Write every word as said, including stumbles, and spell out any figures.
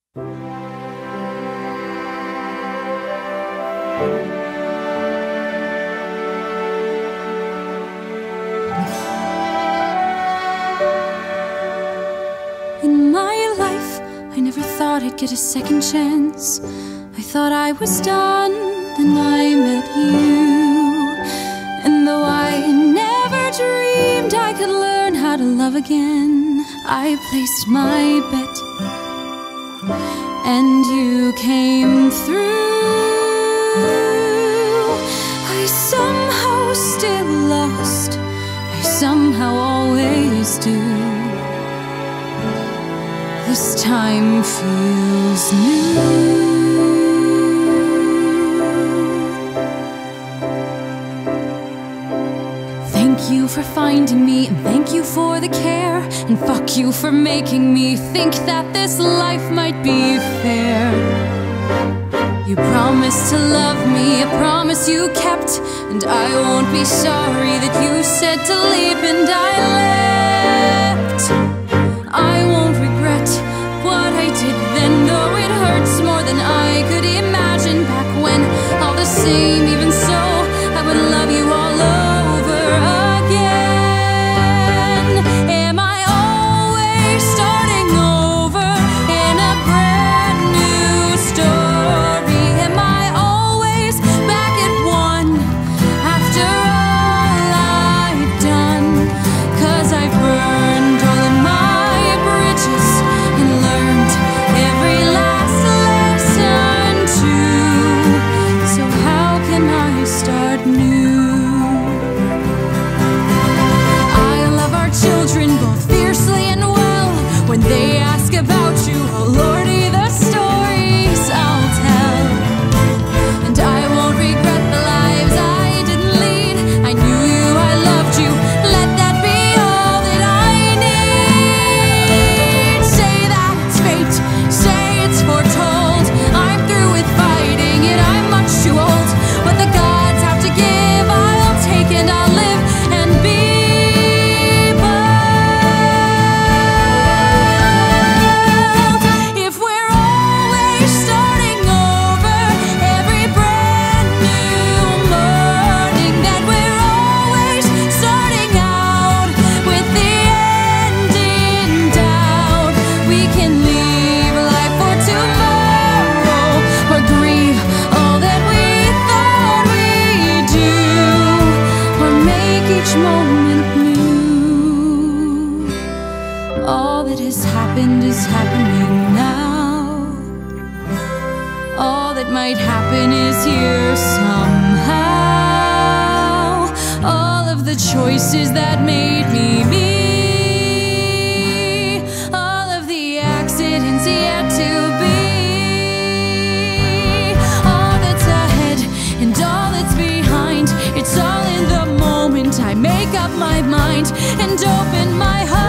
In my life, I never thought I'd get a second chance. I thought I was done, then I met you. And though I never dreamed I could learn how to love again, I placed my bet, and you came through. I somehow still lost, I somehow always do. This time feels new. Thank you for finding me, and thank you for the care, and fuck you for making me think that this life might be fair. You promised to love me, a promise you kept, and I won't be sorry that you said to leave and I left. I won't regret what I did then, though it hurts more than I could imagine back when. All the same, even so, I would love you all over again. Am I always starting over in a brand new story? Am I always back at one after all I've done? 'Cause I've burned all of my bridges and learned every last lesson too. So how can I start new? I love our children both fiercely and well. When they ask about you, oh Lordy, the stories I'll tell. And I won't regret the lives I didn't lead. I knew you, I loved you. Let that be all that I need. Say that it's fate, say it's foretold. I'm through with fighting it, I'm much too old. What the gods have to give, I'll take and I'll live and be bold. If we're always starting over every brand new morning, that we're always starting out with the end in doubt. We can leave life for tomorrow or grieve all that we thought we'd do, or make each moment new. All that has happened is happening now. All that might happen is here somehow. All of the choices that made me me. All of the accidents yet to be. All that's ahead and all that's behind. It's all in the moment I make up my mind and open my heart.